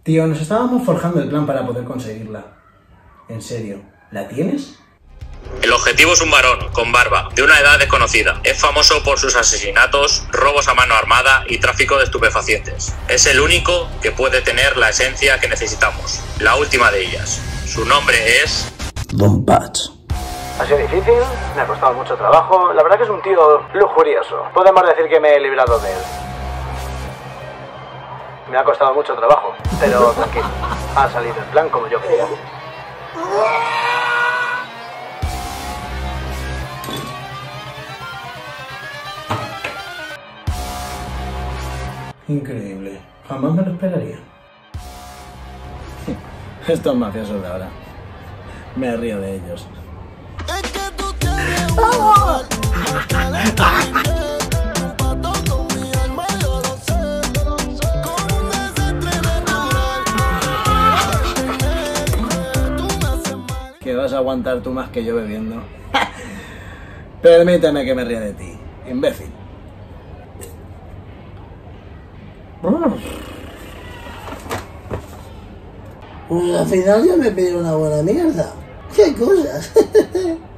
Tío, nos estábamos forjando el plan para poder conseguirla. En serio, ¿la tienes? El objetivo es un varón, con barba, de una edad desconocida. Es famoso por sus asesinatos, robos a mano armada y tráfico de estupefacientes. Es el único que puede tener la esencia que necesitamos. La última de ellas. Su nombre es... Don Patch. Ha sido difícil, me ha costado mucho trabajo. La verdad que es un tío lujurioso. Podemos decir que me he librado de él. Me ha costado mucho trabajo, pero tranquilo. Ha salido el plan como yo quería. Increíble. Jamás me lo esperaría. Estos mafiosos de ahora. Me río de ellos. Que vas a aguantar tú más que yo bebiendo. Permíteme que me ría de ti, imbécil. Pues al final ya me pidieron una buena mierda. ¡Qué cosas!